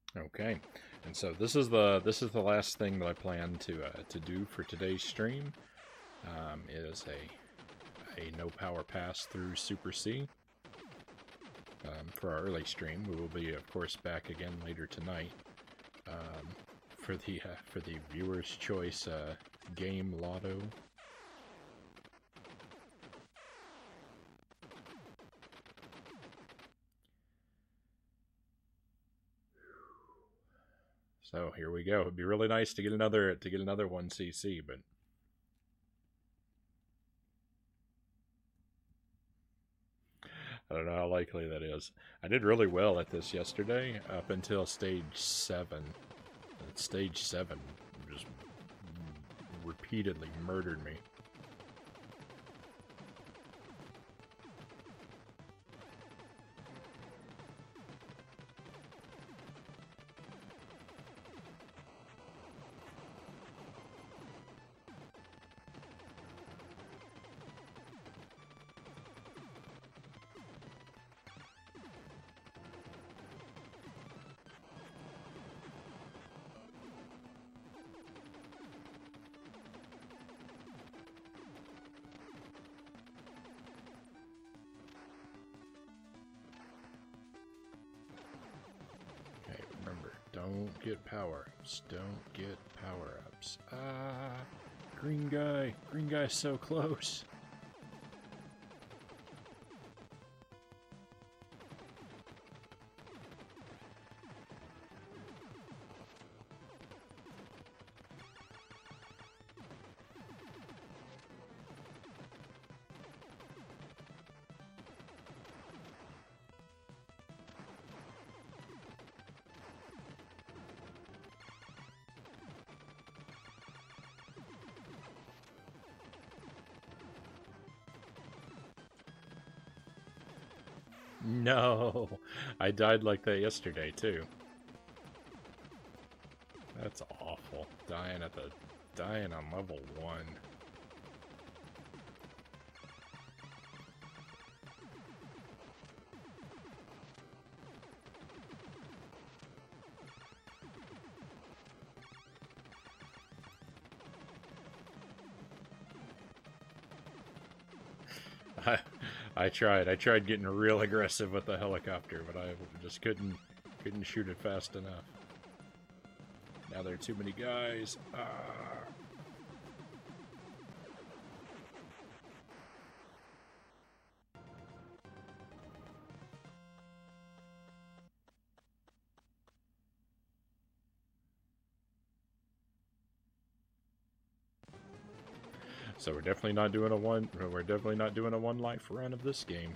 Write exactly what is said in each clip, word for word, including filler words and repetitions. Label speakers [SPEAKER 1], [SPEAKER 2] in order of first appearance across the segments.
[SPEAKER 1] Okay, and so this is the this is the last thing that I plan to uh, to do for today's stream. Um, is a a no power pass through Super C. Um, for our early stream, we will be, of course, back again later tonight um, for the uh, for the viewers' choice uh, game Lotto. So here we go. It'd be really nice to get another to get another one C C, but I don't know how likely that is. I did really well at this yesterday up until stage seven. At stage seven just repeatedly murdered me. Don't get power-ups. Don't get power-ups. Ah, green guy. Green guy's so close. No, I died like that yesterday too. That's awful. Dying at the dying on level one. I I tried. I tried getting real aggressive with the helicopter, but I just couldn't couldn't shoot it fast enough. Now there are too many guys. Ah. So we're definitely not doing a one. We're definitely not doing a one life run of this game.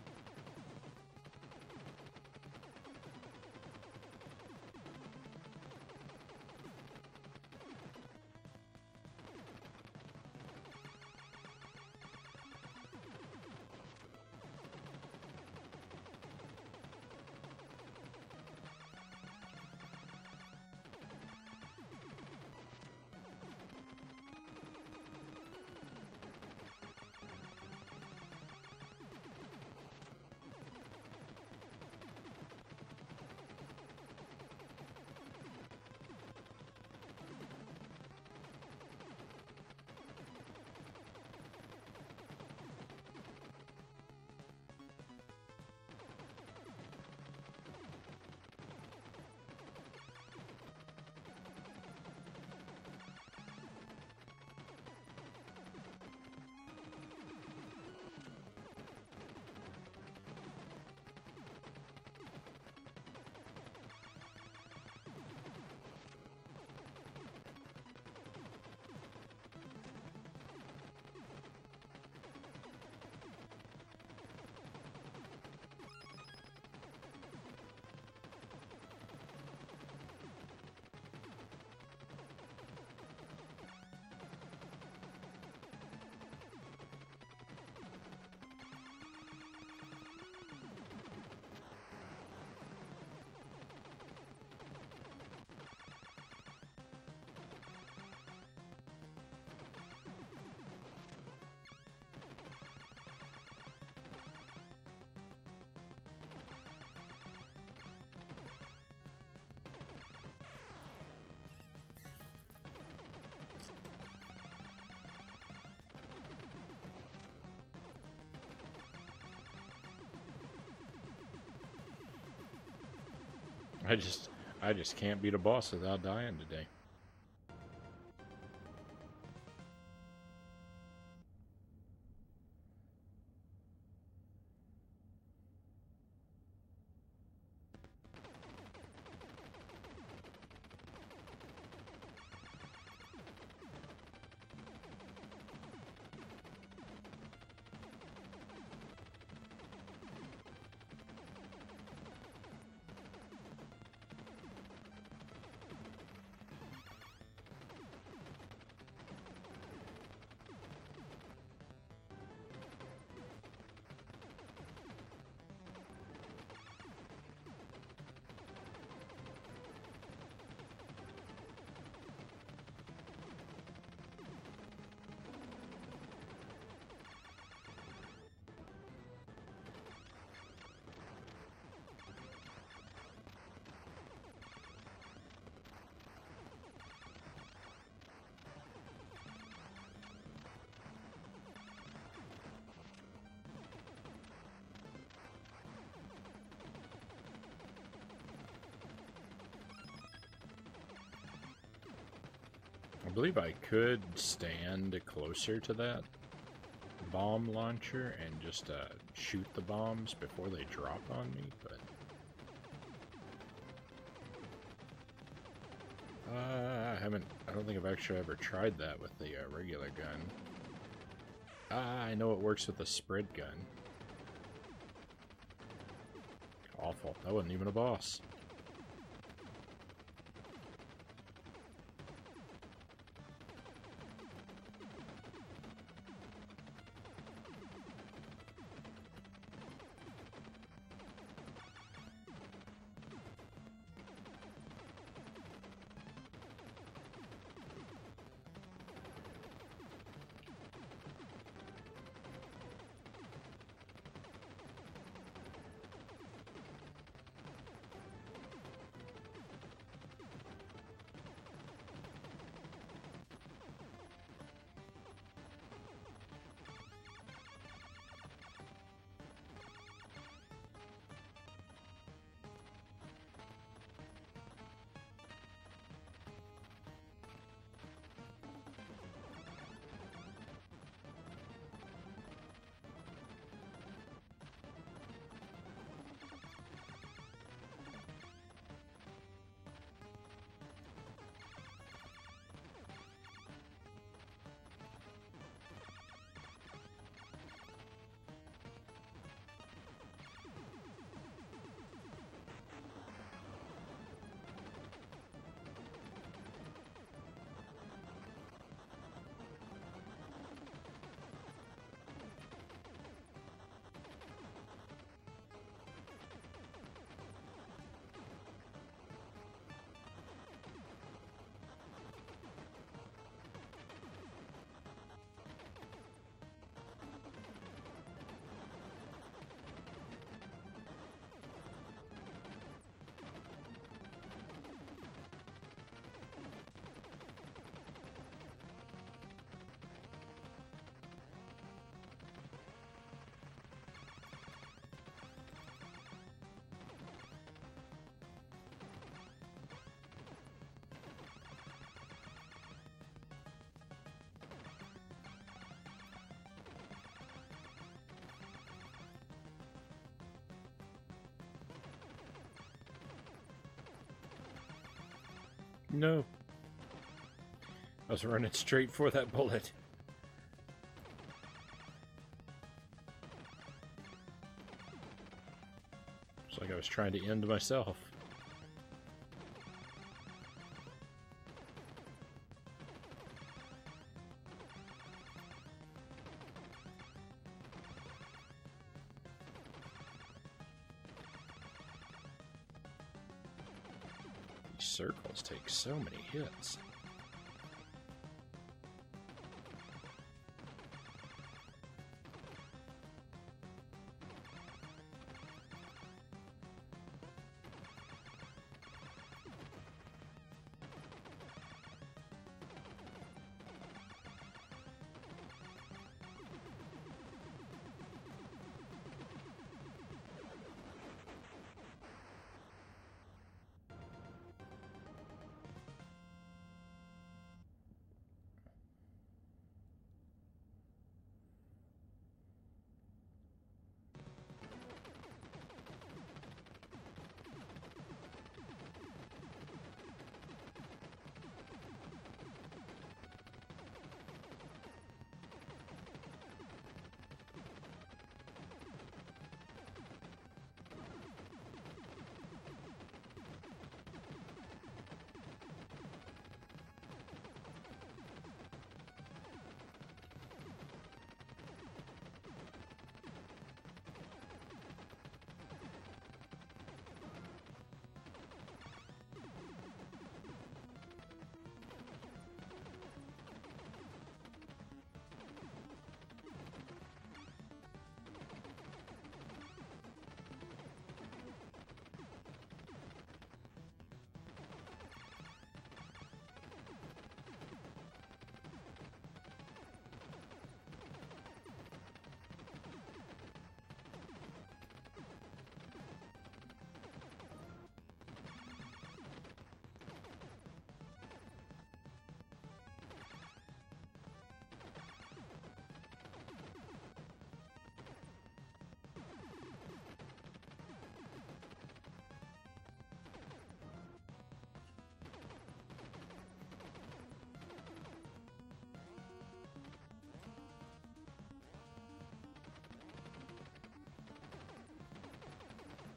[SPEAKER 1] I just, I just can't beat a boss without dying today. I believe I could stand closer to that bomb launcher and just uh, shoot the bombs before they drop on me, but uh, I haven't. I don't think I've actually ever tried that with the uh, regular gun. Ah, I know it works with the spread gun. Awful. That wasn't even a boss. No. I was running straight for that bullet. It's like I was trying to end myself. These circles take so many hits.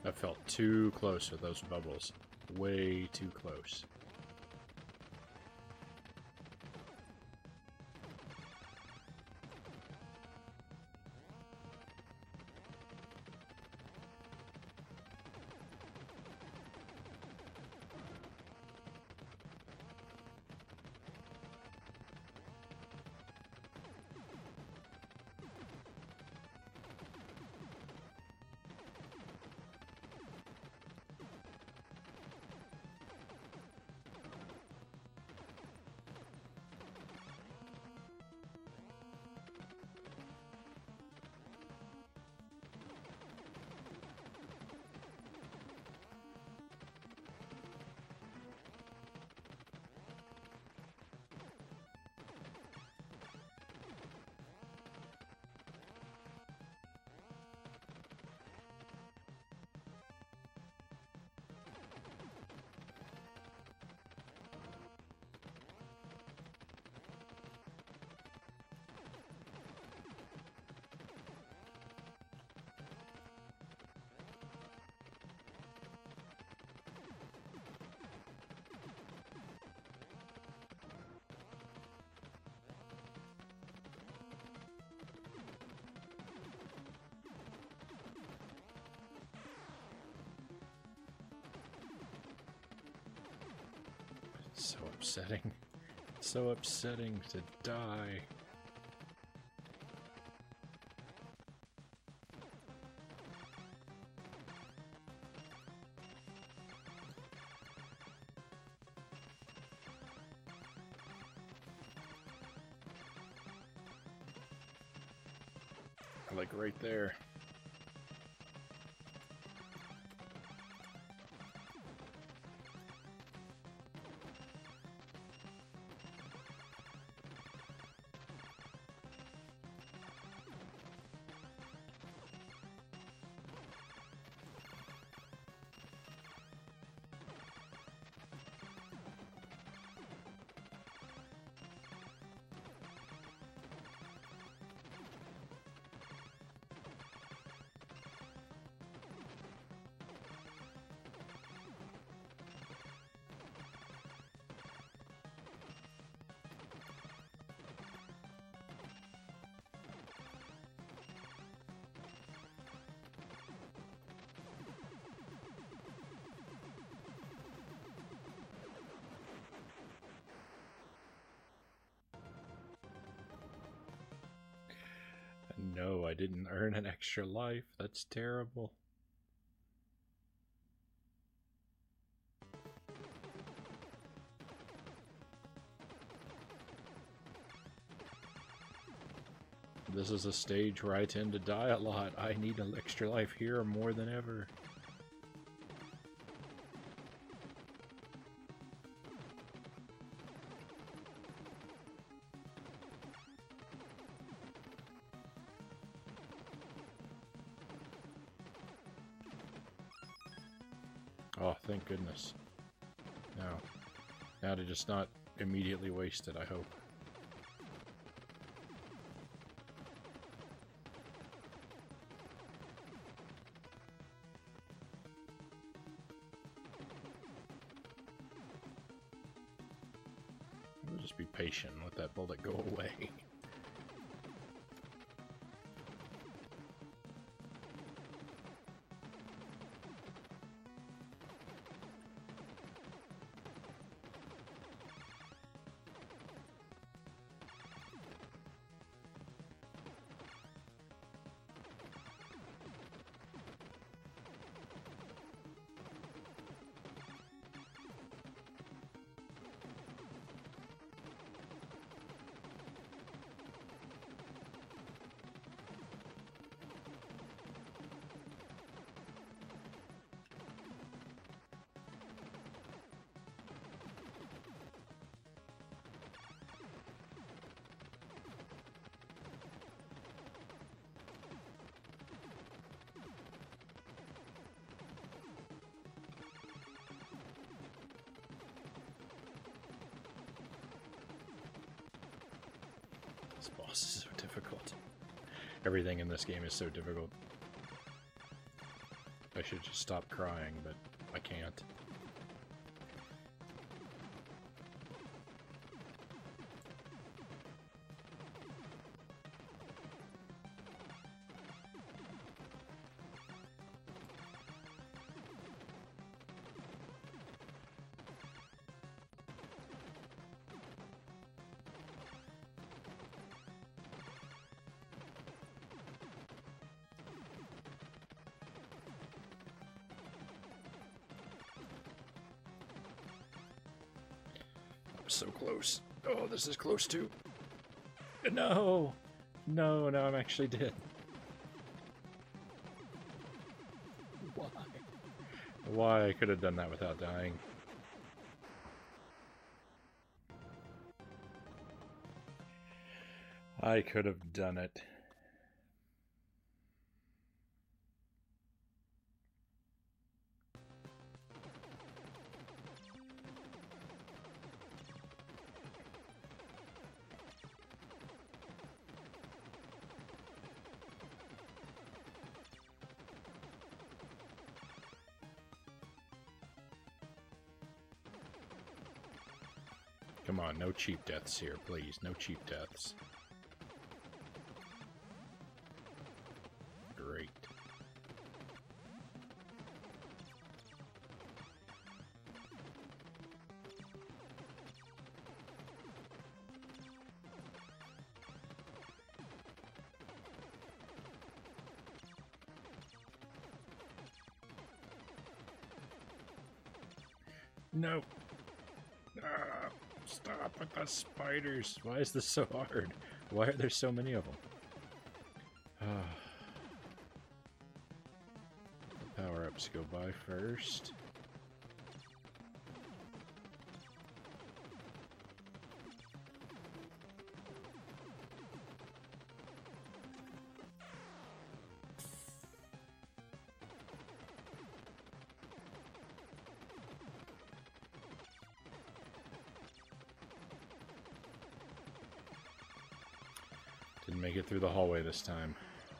[SPEAKER 1] I felt too close with those bubbles. Way too close. So upsetting. So upsetting to die. Like right there. No, I didn't earn an extra life. That's terrible. This is a stage where I tend to die a lot. I need an extra life here more than ever. Oh, thank goodness. Now, now to just not immediately waste it, I hope. I'll just be patient and let that bullet go away. This boss is so difficult. Everything in this game is so difficult. I should just stop crying, but I can't. So close. Oh, this is close too. No! No, no, I'm actually dead. Why? Why? I could have done that without dying. I could have done it. Come on, no cheap deaths here, please. No cheap deaths. Great. No. Ah. Stop with the spiders. Why is this so hard? Why are there so many of them? The power-ups go by first. Didn't make it through the hallway this time.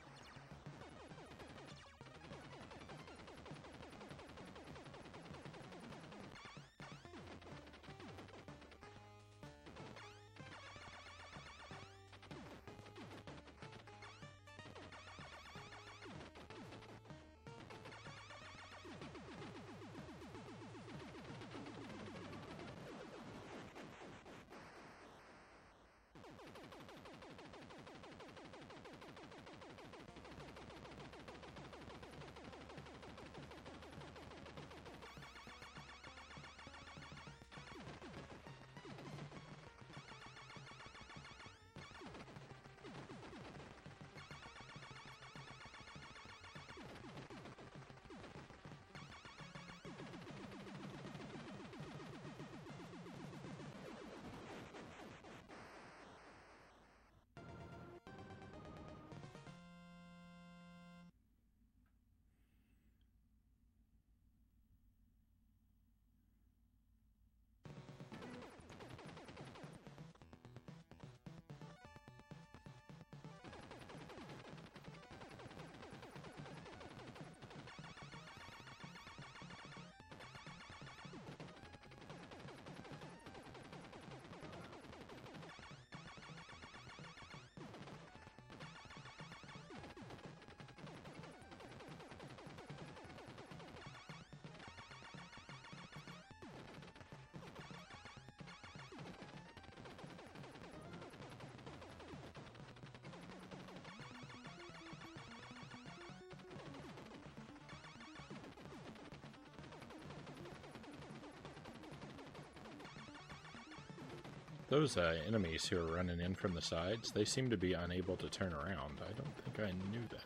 [SPEAKER 1] Those uh, enemies who are running in from the sides, they seem to be unable to turn around. I don't think I knew that.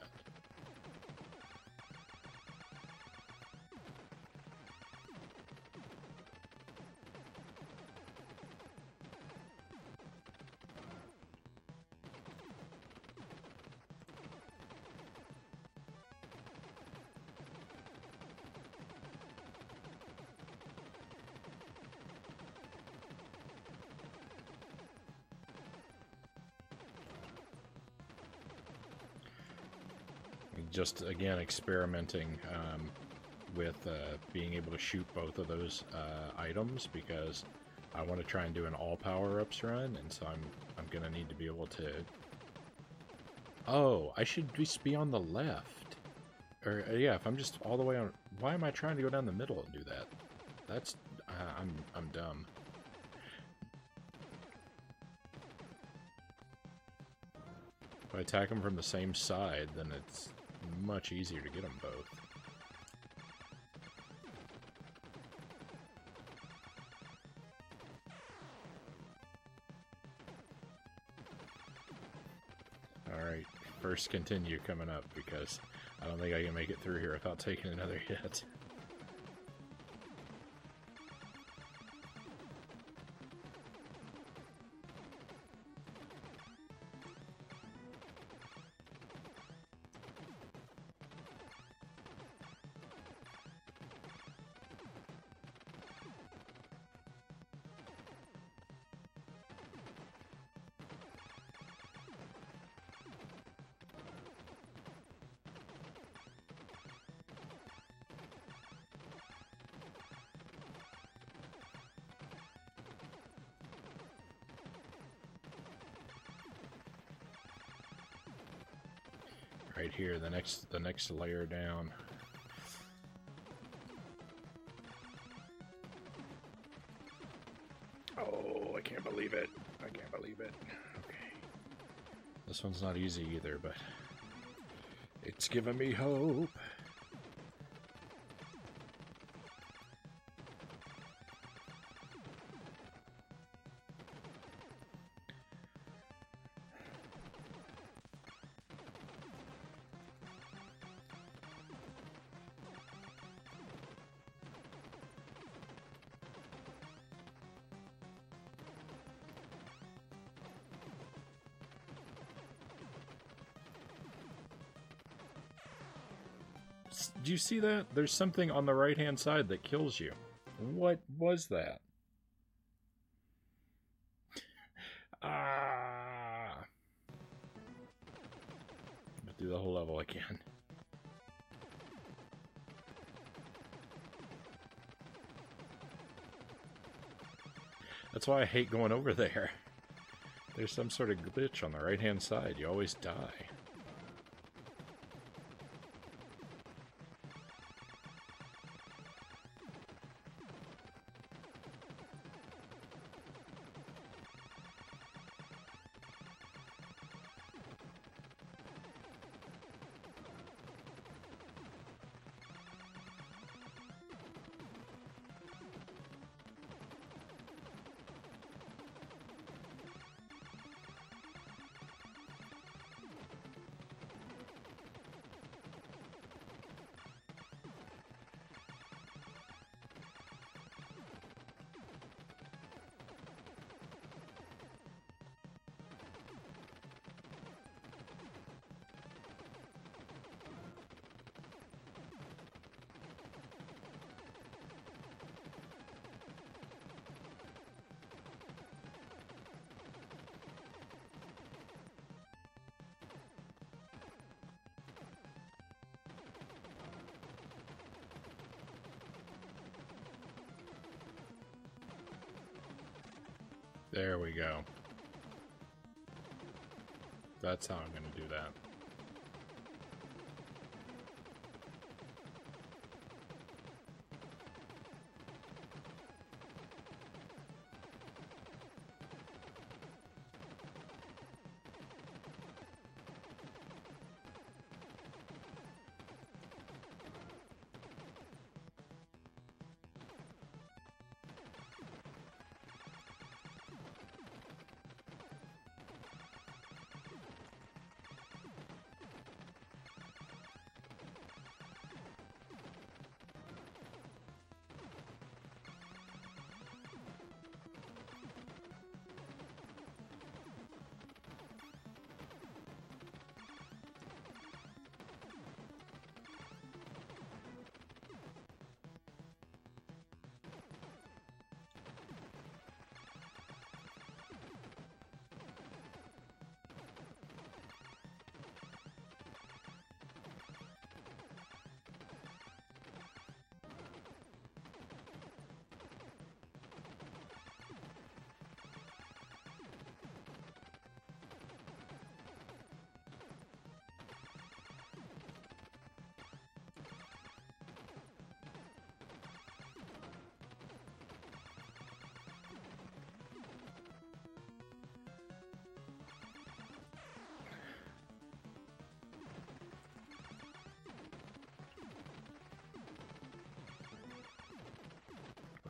[SPEAKER 1] Just, again, experimenting. Um, with uh, being able to shoot both of those uh, items because I want to try and do an all power-ups run, and so I'm I'm gonna need to be able to. Oh, I should just be on the left, or uh, yeah, if I'm just all the way on. Why am I trying to go down the middle and do that? That's uh, I'm I'm dumb. If I attack them from the same side, then it's much easier to get them both. Alright, first continue coming up because I don't think I can make it through here without taking another hit. Right here, the next the next layer down. Oh, I can't believe it. I can't believe it. Okay. This one's not easy either, but it's giving me hope. Do you see that? There's something on the right-hand side that kills you. What was that? Ah! I'll do the whole level again. That's why I hate going over there. There's some sort of glitch on the right-hand side. You always die. There we go. That's how I'm going to do that.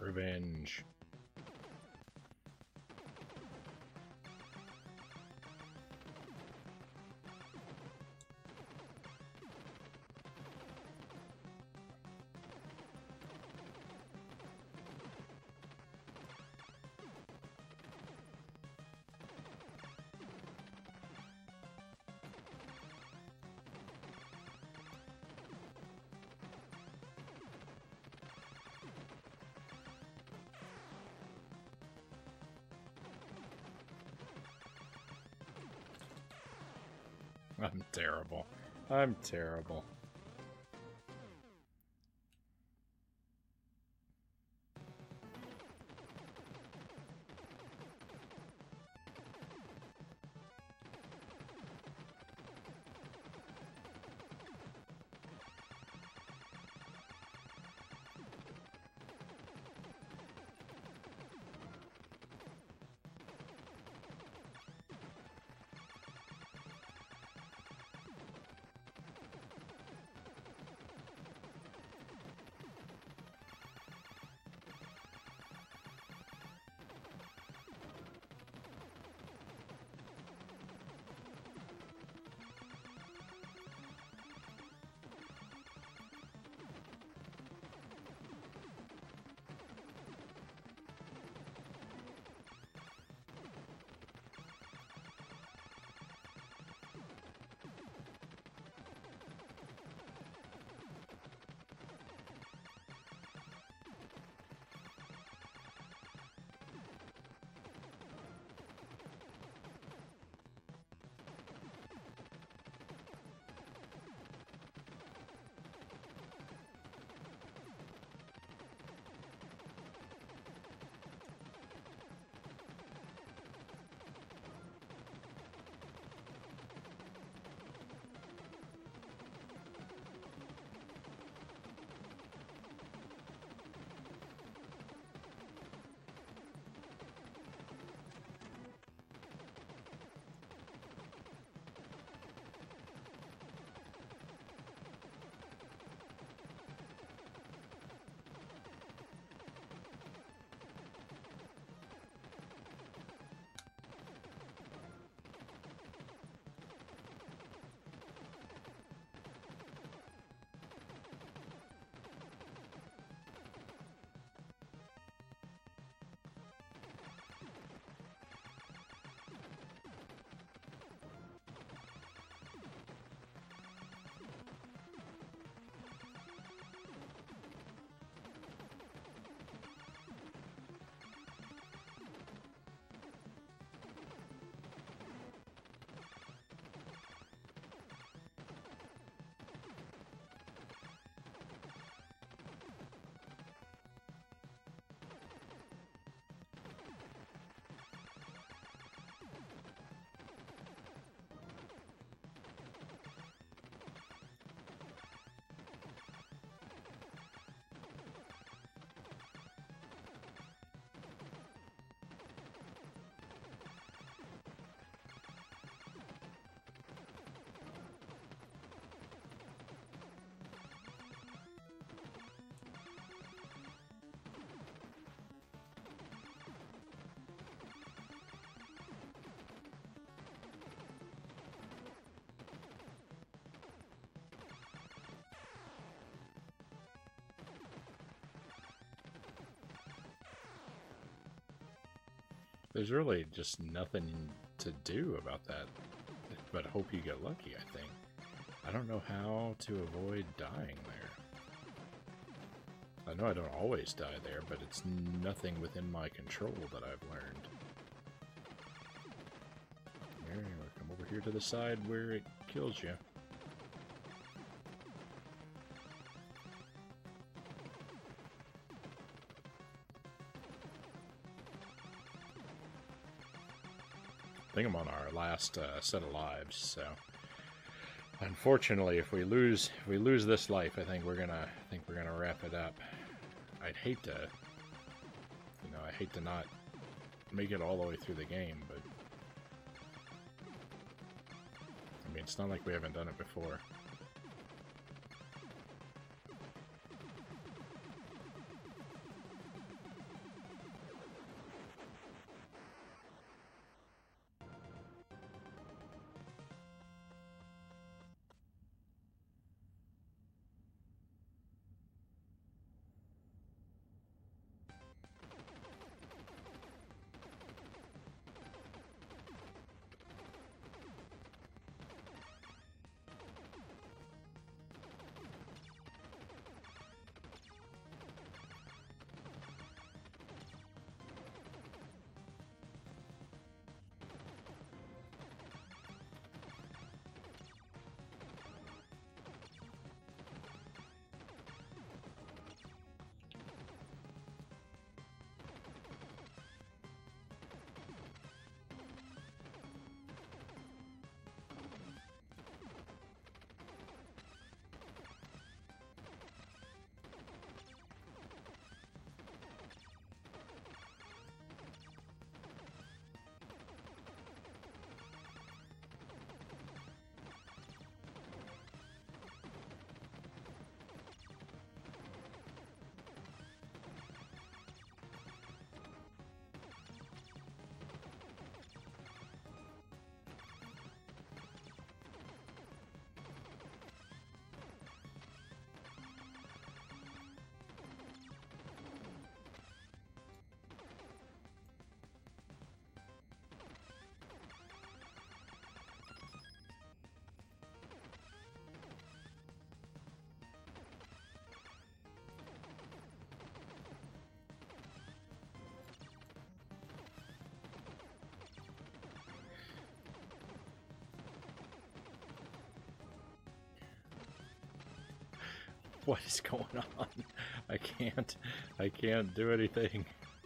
[SPEAKER 1] Revenge. I'm terrible. I'm terrible. There's really just nothing to do about that, but hope you get lucky, I think. I don't know how to avoid dying there. I know I don't always die there, but it's nothing within my control that I've learned. Here, come over here to the side where it kills you. I think I'm on our last uh, set of lives, so unfortunately, if we lose, if we lose this life, I think we're gonna, I think we're gonna wrap it up. I'd hate to, you know, I hate to not make it all the way through the game, but I mean, it's not like we haven't done it before. What is going on? I can't. I can't do anything.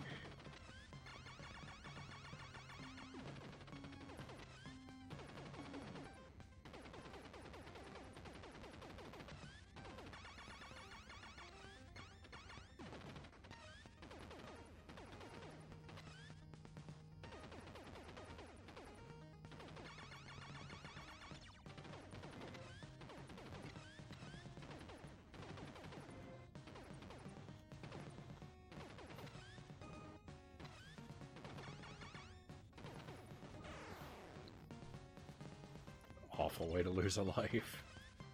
[SPEAKER 1] Awful way to lose a life.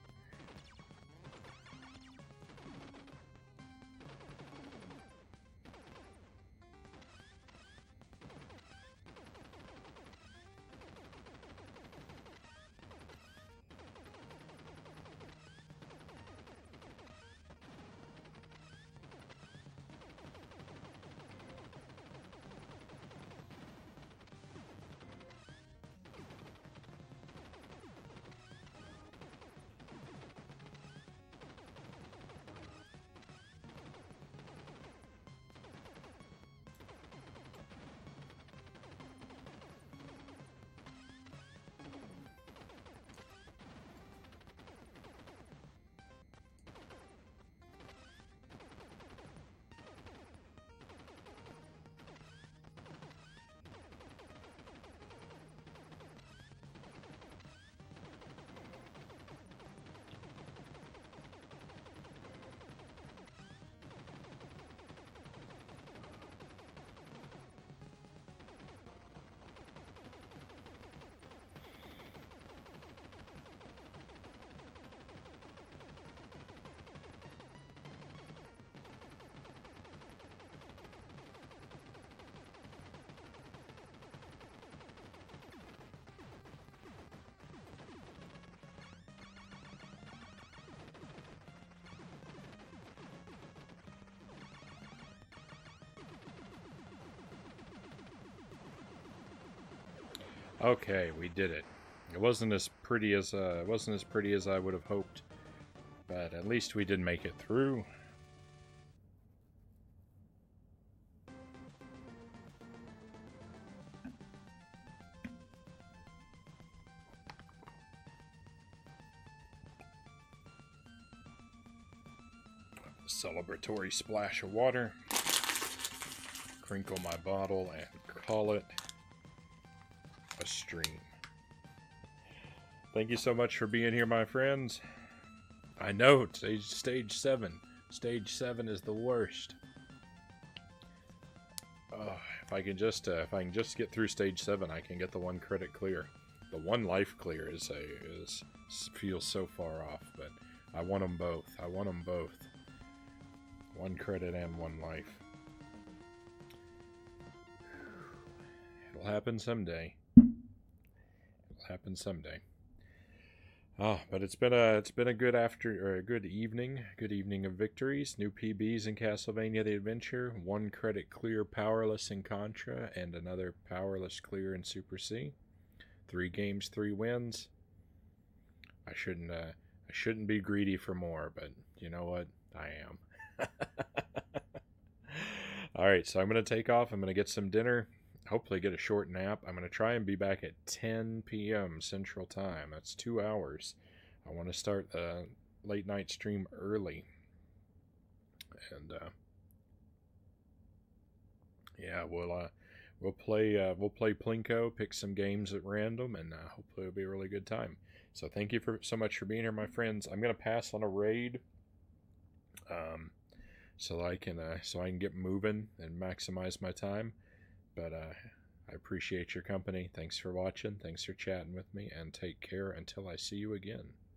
[SPEAKER 1] Okay, we did it. It wasn't as pretty as uh, it wasn't as pretty as I would have hoped, but at least we did make it through. Celebratory splash of water. Crinkle my bottle and call it a stream. Thank you so much for being here, my friends. I know, stage, stage seven. Stage seven is the worst. Oh, if I can just, uh, if I can just get through stage seven, I can get the one credit clear. The one life clear is a is feels so far off, but I want them both. I want them both. One credit and one life. It'll happen someday. Happen someday. Oh, but it's been a it's been a good after or a good evening, good evening of victories. New P Bs in Castlevania the Adventure, one credit clear powerless in Contra, and another powerless clear in Super C. Three games, three wins. I shouldn't uh, I shouldn't be greedy for more, but you know what? I am. All right, so I'm gonna take off. I'm gonna get some dinner. Hopefully get a short nap. I'm going to try and be back at ten P M Central Time. That's two hours. I want to start the late night stream early. And uh, yeah, we'll uh, we'll play uh, we'll play Plinko, pick some games at random, and uh, hopefully it'll be a really good time. So thank you for so much for being here, my friends. I'm going to pass on a raid, um, so I can uh, so I can get moving and maximize my time. But uh, I appreciate your company. Thanks for watching. Thanks for chatting with me. And take care until I see you again.